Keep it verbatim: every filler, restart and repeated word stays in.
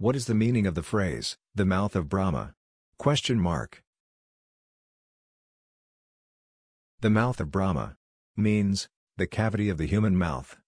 What is the meaning of the phrase, the mouth of Brahma? Question mark. The mouth of Brahma means the cavity of the human mouth.